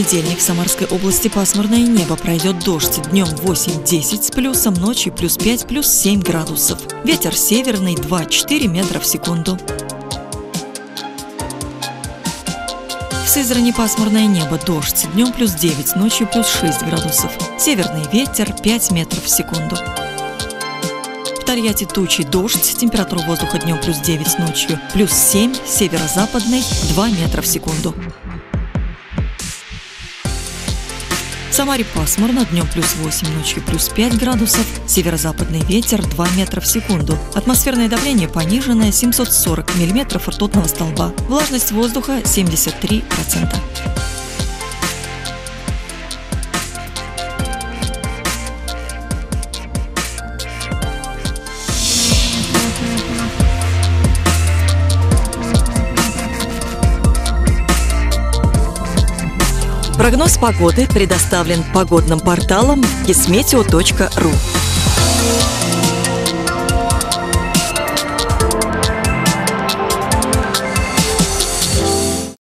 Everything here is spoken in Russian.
понедельник в Самарской области пасмурное небо, пройдет дождь. Днем 8-10 с плюсом, ночью плюс 5, плюс 7 градусов. Ветер северный 2-4 метра в секунду. В Сызрани пасмурное небо, дождь. Днем плюс 9, ночью плюс 6 градусов. Северный ветер 5 метров в секунду. В Тольятти тучи, дождь. Температура воздуха днем плюс 9, ночью плюс 7, северо-западный 2 метра в секунду. В Самаре пасмурно, днем плюс 8, ночью плюс 5 градусов, северо-западный ветер 2 метра в секунду. Атмосферное давление пониженное 740 миллиметров ртутного столба. Влажность воздуха 73%. Прогноз погоды предоставлен погодным порталом kismeteo.ru.